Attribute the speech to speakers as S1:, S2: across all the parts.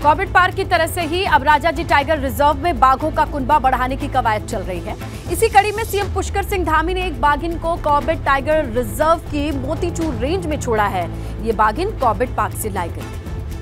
S1: Corbett park की तरह से ही अब राजाजी टाइगर रिजर्व में बाघों का कुनबा बढ़ाने की कवायद चल रही है। इसी कड़ी में सीएम पुष्कर सिंह धामी ने एक बाघिन को कॉर्बेट टाइगर रिजर्व की मोतीचूर रेंज में छोड़ा है। ये बाघिन कॉर्बेट पार्क से लाई गई।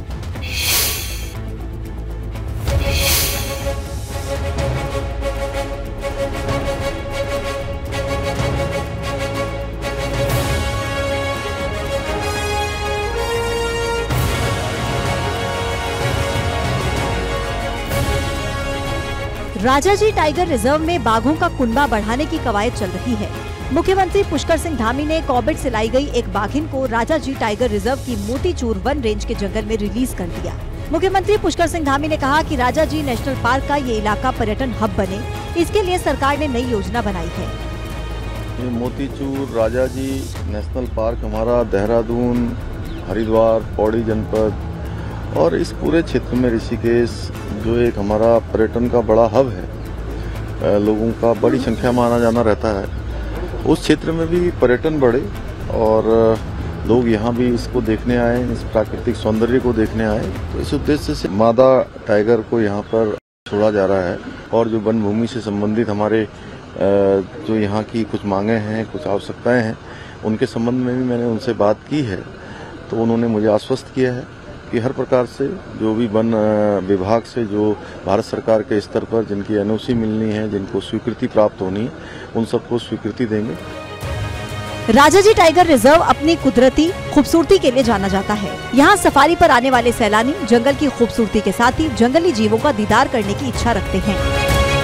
S2: राजाजी टाइगर रिजर्व में बाघों का कुनबा बढ़ाने की कवायद चल रही है। मुख्यमंत्री पुष्कर सिंह धामी ने कॉर्बेट से लाई गई एक बाघिन को राजाजी टाइगर रिजर्व की मोतीचूर वन रेंज के जंगल में रिलीज कर दिया। मुख्यमंत्री पुष्कर सिंह धामी ने कहा कि राजाजी नेशनल पार्क का ये इलाका पर्यटन हब बने, इसके लिए सरकार ने नई योजना बनाई है।
S3: ये मोतीचूर राजाजी नेशनल पार्क हमारा देहरादून, हरिद्वार, पौड़ी जनपद और इस पूरे क्षेत्र में ऋषिकेश जो एक हमारा पर्यटन का बड़ा हब है, लोगों का बड़ी संख्या में आना जाना रहता है, उस क्षेत्र में भी पर्यटन बढ़े और लोग यहाँ भी इसको देखने आए, इस प्राकृतिक सौंदर्य को देखने आए। तो इस उद्देश्य से मादा टाइगर को यहाँ पर छोड़ा जा रहा है और जो वन भूमि से संबंधित हमारे जो यहाँ की कुछ मांगे हैं, कुछ आवश्यकताएं हैं, उनके संबंध में भी मैंने उनसे बात की है। तो उन्होंने मुझे आश्वस्त किया है कि हर प्रकार से जो भी वन विभाग से जो भारत सरकार के स्तर पर जिनकी एनओसी मिलनी है, जिनको स्वीकृति प्राप्त होनी है, उन सबको स्वीकृति देंगे।
S2: राजाजी टाइगर रिजर्व अपनी कुदरती खूबसूरती के लिए जाना जाता है। यहाँ सफारी पर आने वाले सैलानी जंगल की खूबसूरती के साथ ही जंगली जीवों का दीदार करने की इच्छा रखते हैं।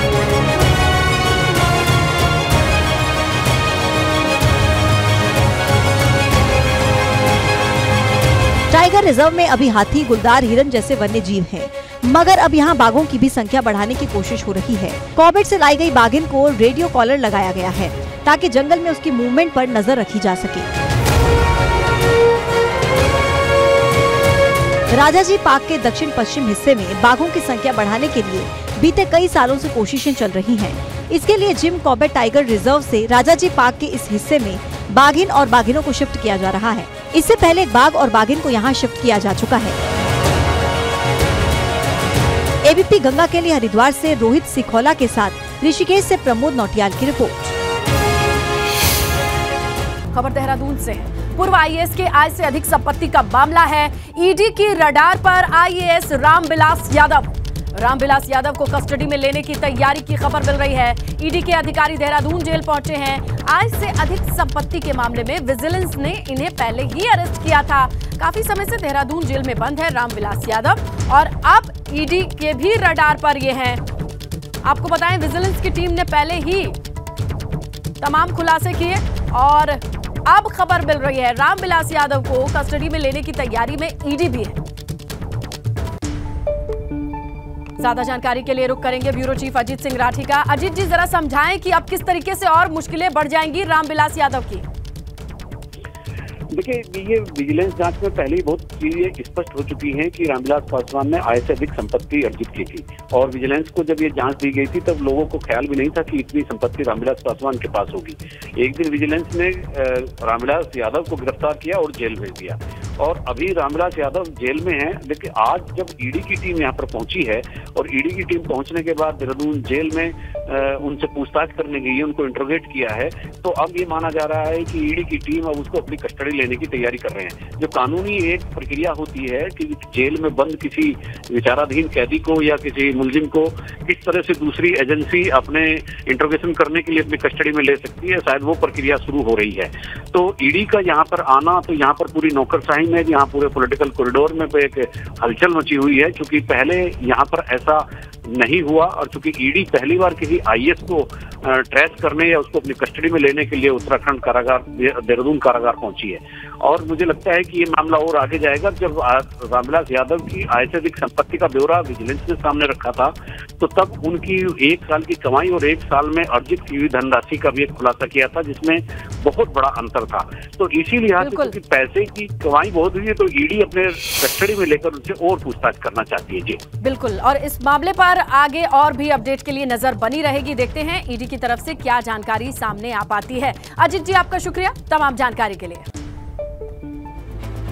S2: टाइगर रिजर्व में अभी हाथी, गुलदार, हिरन जैसे वन्य जीव हैं, मगर अब यहाँ बाघों की भी संख्या बढ़ाने की कोशिश हो रही है। कॉर्बेट से लाई गई बाघिन को रेडियो कॉलर लगाया गया है ताकि जंगल में उसकी मूवमेंट पर नजर रखी जा सके। राजाजी पार्क के दक्षिण पश्चिम हिस्से में बाघों की संख्या बढ़ाने के लिए बीते कई सालों से कोशिशें चल रही हैं। इसके लिए जिम कॉर्बेट टाइगर रिजर्व से राजाजी पार्क के इस हिस्से में बाघिन और बाघिनों को शिफ्ट किया जा रहा है। इससे पहले एक बाघ और बाघिन को यहाँ शिफ्ट किया जा चुका है। एबीपी गंगा के लिए हरिद्वार से रोहित सिखौला के साथ ऋषिकेश से प्रमोद नौटियाल की रिपोर्ट।
S1: खबर देहरादून से है। पूर्व आईएएस के आय से अधिक संपत्ति का मामला है। ईडी की रडार पर आईएएस रामविलास यादव। रामविलास यादव को कस्टडी में लेने की तैयारी की खबर मिल रही है। ईडी के अधिकारी देहरादून जेल पहुंचे हैं। आय से अधिक संपत्ति के मामले में विजिलेंस ने इन्हें पहले ही अरेस्ट किया था। काफी समय से देहरादून जेल में बंद है रामविलास यादव और अब ईडी के भी रडार पर ये हैं। आपको बताएं, विजिलेंस की टीम ने पहले ही तमाम खुलासे किए और अब खबर मिल रही है रामविलास यादव को कस्टडी में लेने की तैयारी में ईडी भी है। ज्यादा जानकारी के लिए रुक करेंगे ब्यूरो चीफ अजीत सिंह राठी का। अजीत जी, जरा समझाएं कि अब किस तरीके से और मुश्किलें बढ़ जाएंगी रामविलास यादव की।
S4: देखिए, ये विजिलेंस जांच में पहले ही बहुत चीजें स्पष्ट हो चुकी हैं कि रामविलास पासवान ने आय से अधिक संपत्ति अर्जित की थी और विजिलेंस को जब ये जांच दी गई थी तब लोगों को ख्याल भी नहीं था कि इतनी संपत्ति रामविलास पासवान के पास होगी। एक दिन विजिलेंस ने रामविलास यादव को गिरफ्तार किया और जेल भेज दिया और अभी रामविलास यादव जेल में है। लेकिन आज जब ईडी की टीम यहाँ पर पहुंची है और ईडी की टीम पहुंचने के बाद देहरादून जेल में उनसे पूछताछ करने गई है, उनको इंट्रोगेट किया है, तो अब ये माना जा रहा है कि ईडी की टीम अब उसको अपनी कस्टडी लेने की तैयारी कर रहे हैं। जो कानूनी एक प्रक्रिया होती है कि जेल में बंद किसी विचाराधीन कैदी को या किसी मुलजिम को किस तरह से दूसरी एजेंसी अपने इंट्रोगेशन करने के लिए अपनी कस्टडी में ले सकती है, शायद वो प्रक्रिया शुरू हो रही है। तो ईडी का यहाँ पर आना, तो यहाँ पर पूरी नौकरशाही में यहाँ पूरे पॉलिटिकल कॉरिडोर में एक हलचल मची हुई है, क्योंकि पहले यहाँ पर ऐसा नहीं हुआ और चूंकि ईडी पहली बार किसी आईएएस को ट्रेस करने या उसको अपनी कस्टडी में लेने के लिए उत्तराखंड कारागार, देहरादून कारागार पहुंची है। और मुझे लगता है कि ये मामला और आगे जाएगा। जब रामविलास यादव की आय से अधिक संपत्ति का ब्यौरा विजिलेंस ने सामने रखा था तो तब उनकी 1 साल की कमाई और 1 साल में अर्जित की हुई धनराशि का भी एक खुलासा किया था, जिसमें बहुत बड़ा अंतर था। तो इसी लिहाज से क्योंकि पैसे की कमाई बहुत हुई है तो ईडी अपने कस्टडी में लेकर उनसे और पूछताछ करना चाहती है। जी
S1: बिल्कुल, और इस मामले पर आगे और भी अपडेट के लिए नजर बनी रहेगी। देखते हैं ईडी की तरफ से क्या जानकारी सामने आ पाती है। अजीत जी, आपका शुक्रिया तमाम जानकारी के लिए।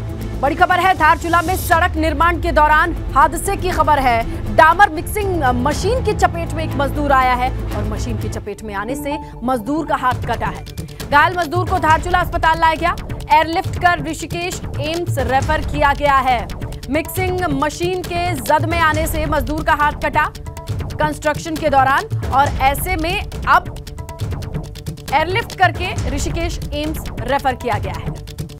S1: बड़ी खबर है, धारचूला में सड़क निर्माण के दौरान हादसे की खबर है। डामर मिक्सिंग मशीन की चपेट में एक मजदूर आया है और मशीन की चपेट में आने से मजदूर का हाथ कटा है। घायल मजदूर को धारचूला अस्पताल लाया गया, एयरलिफ्ट कर ऋषिकेश एम्स रेफर किया गया है। मिक्सिंग मशीन के जद में आने से मजदूर का हाथ कटा कंस्ट्रक्शन के दौरान, और ऐसे में अब एयरलिफ्ट करके ऋषिकेश एम्स रेफर किया गया है।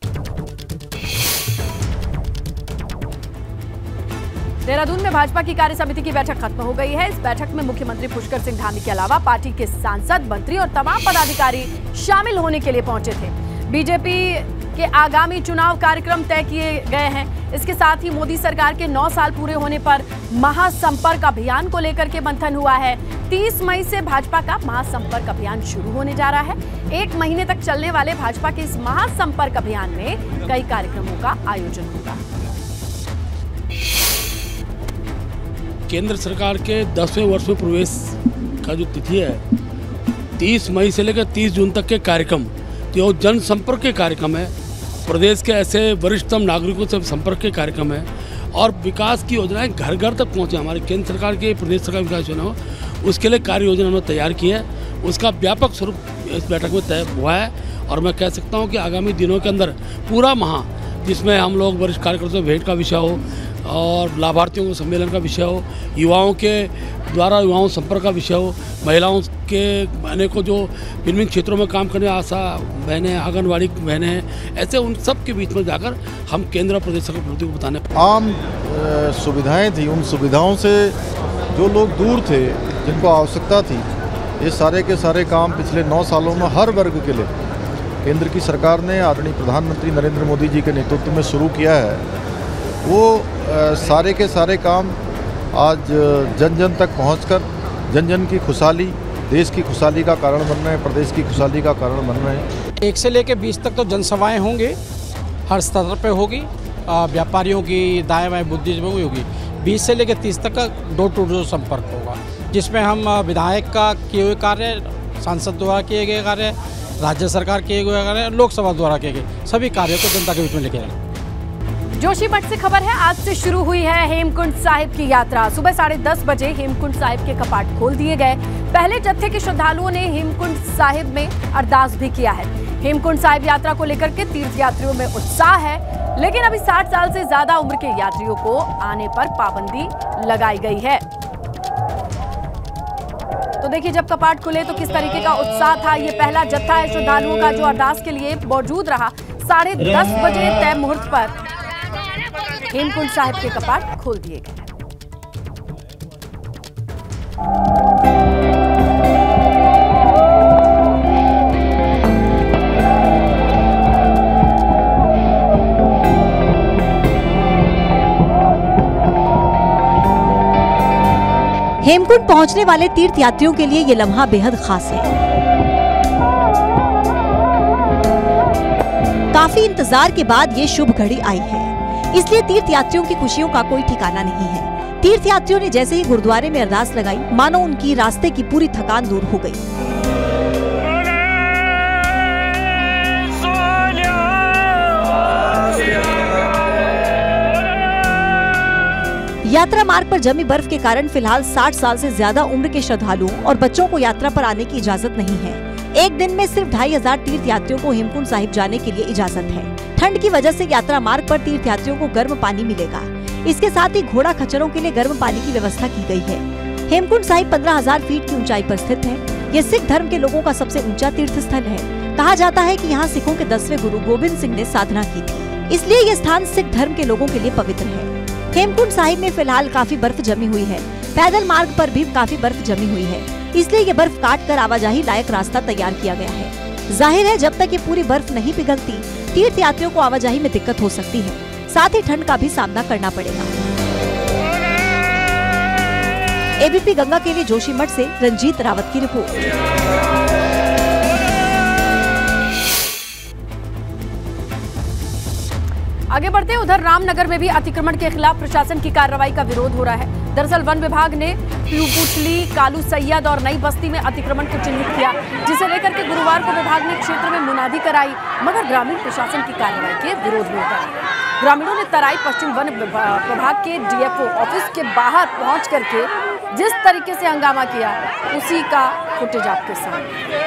S1: देहरादून में भाजपा की कार्य समिति की बैठक खत्म हो गई है। इस बैठक में मुख्यमंत्री पुष्कर सिंह धामी के अलावा पार्टी के सांसद, मंत्री और तमाम पदाधिकारी शामिल होने के लिए पहुंचे थे। बीजेपी के आगामी चुनाव कार्यक्रम तय किए गए हैं। इसके साथ ही मोदी सरकार के 9 साल पूरे होने पर महासंपर्क अभियान को लेकर के मंथन हुआ है। 30 मई से भाजपा का महासंपर्क अभियान शुरू होने जा रहा है। 1 महीने तक चलने वाले भाजपा के इस महासंपर्क अभियान में कई कार्यक्रमों का आयोजन होगा।
S5: केंद्र सरकार के 10वें वर्ष में प्रवेश का जो तिथि है 30 मई से लेकर 30 जून तक के कार्यक्रम, जो जनसंपर्क के कार्यक्रम है, प्रदेश के ऐसे वरिष्ठतम नागरिकों से संपर्क के कार्यक्रम है और विकास की योजनाएं घर घर तक पहुंचे। हमारे केंद्र सरकार के प्रदेश सरकार विकास योजना हो, उसके लिए कार्य योजना हमने तैयार की है। उसका व्यापक स्वरूप इस बैठक में तय हुआ है और मैं कह सकता हूँ कि आगामी दिनों के अंदर पूरा माह, जिसमें हम लोग वरिष्ठ कार्यकर्ताओं से भेंट का विषय हो और लाभार्थियों को सम्मेलन का विषय हो, युवाओं के द्वारा युवाओं संपर्क का विषय हो, महिलाओं के अनेकों जो विभिन्न क्षेत्रों में काम करने आशा बहनें, आंगनबाड़ी बहनें हैं, ऐसे उन सब के बीच में जाकर हम केंद्र और प्रदेश सरकार प्रति को बताने।
S3: आम सुविधाएं थी, उन सुविधाओं से जो लोग दूर थे, जिनको आवश्यकता थी, ये सारे के सारे काम पिछले 9 सालों में हर वर्ग के लिए केंद्र की सरकार ने आदरणीय प्रधानमंत्री नरेंद्र मोदी जी के नेतृत्व में शुरू किया है। वो सारे के सारे काम आज जन जन तक पहुंचकर जन जन की खुशहाली, देश की खुशहाली का कारण बन रहे हैं, प्रदेश की खुशहाली का कारण बन रहे हैं।
S6: 1 से लेकर 20 तक तो जनसभाएं होंगे, हर स्तर पे होगी, व्यापारियों की, दाएं बाएं बुद्धिजीवियों की होगी। 20 से लेकर 30 तक का डोर टू डोर संपर्क होगा, जिसमें हम विधायक का किए हुए कार्य, सांसद द्वारा किए गए कार्य, राज्य सरकार किए गए कार्य, लोकसभा द्वारा किए गए सभी कार्यों को जनता के बीच में लेके जाएंगे।
S1: जोशीमठ से खबर है, आज से शुरू हुई है हेमकुंड साहिब की यात्रा। सुबह 10:30 बजे हेमकुंड साहिब के कपाट खोल दिए गए। पहले जत्थे के श्रद्धालुओं ने हेमकुंड साहिब में अरदास भी किया है। हेमकुंड साहिब यात्रा को लेकर के तीर्थ यात्रियों में उत्साह है, लेकिन अभी 60 साल से ज्यादा उम्र के यात्रियों को आने पर पाबंदी लगाई गई है। तो देखिए, जब कपाट खुले तो किस तरीके का उत्साह था। ये पहला जत्था है श्रद्धालुओं का जो अरदास के लिए मौजूद रहा। 10:30 बजे तय मुहूर्त पर हेमकुंड साहिब के कपाट खोल दिए गए।
S2: हेमकुंड पहुंचने वाले तीर्थ यात्रियों के लिए ये लम्हा बेहद खास है। काफी इंतजार के बाद ये शुभ घड़ी आई है, इसलिए तीर्थ यात्रियों की खुशियों का कोई ठिकाना नहीं है। तीर्थ यात्रियों ने जैसे ही गुरुद्वारे में अरदास लगाई, मानो उनकी रास्ते की पूरी थकान दूर हो गई। यात्रा मार्ग पर जमी बर्फ के कारण फिलहाल 60 साल से ज्यादा उम्र के श्रद्धालुओं और बच्चों को यात्रा पर आने की इजाजत नहीं है। एक दिन में सिर्फ 2500 तीर्थ यात्रियों को हेमकुंड साहिब जाने के लिए इजाजत है। ठंड की वजह से यात्रा मार्ग पर तीर्थ यात्रियों को गर्म पानी मिलेगा। इसके साथ ही घोड़ा खच्चरों के लिए गर्म पानी की व्यवस्था की गई है। हेमकुंड साहिब 15,000 फीट की ऊंचाई पर स्थित है। ये सिख धर्म के लोगों का सबसे ऊंचा तीर्थ स्थल है। कहा जाता है कि यहाँ सिखों के 10वें गुरु गोबिंद सिंह ने साधना की थी, इसलिए ये स्थान सिख धर्म के लोगों के लिए पवित्र है। हेमकुंड साहिब में फिलहाल काफी बर्फ जमी हुई है। पैदल मार्ग पर भी काफी बर्फ जमी हुई है, इसलिए ये बर्फ काट कर आवाजाही लायक रास्ता तैयार किया गया है। जाहिर है, जब तक ये पूरी बर्फ नहीं पिघलती, तीर्थ यात्रियों को आवाजाही में दिक्कत हो सकती है। साथ ही ठंड का भी सामना करना पड़ेगा। एबीपी गंगा के लिए जोशीमठ से रंजीत रावत की रिपोर्ट।
S1: आगे बढ़ते उधर रामनगर में भी अतिक्रमण के खिलाफ प्रशासन की कार्रवाई का विरोध हो रहा है। दरअसल वन विभाग ने पुछली, कालू सैयद और नई बस्ती में अतिक्रमण को चिन्हित किया, जिसे लेकर के गुरुवार को विभाग ने क्षेत्र में मुनादी कराई, मगर ग्रामीण प्रशासन की कार्रवाई के विरोध में उतरे। ग्रामीणों ने तराई पश्चिम वन विभाग के डीएफओ ऑफिस के बाहर पहुंच करके जिस तरीके से हंगामा किया, उसी का फुटेज आपके सामने।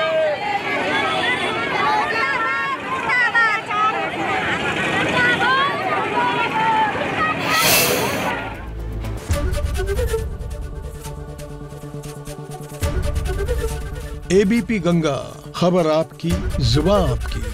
S7: एबीपी गंगा, खबर आपकी, जुबान आपकी।